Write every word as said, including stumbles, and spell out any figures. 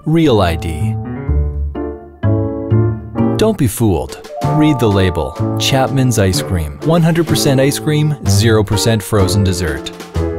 Real I D. Don't be fooled. Read the label. Chapman's ice cream. one hundred percent ice cream, zero percent frozen dessert.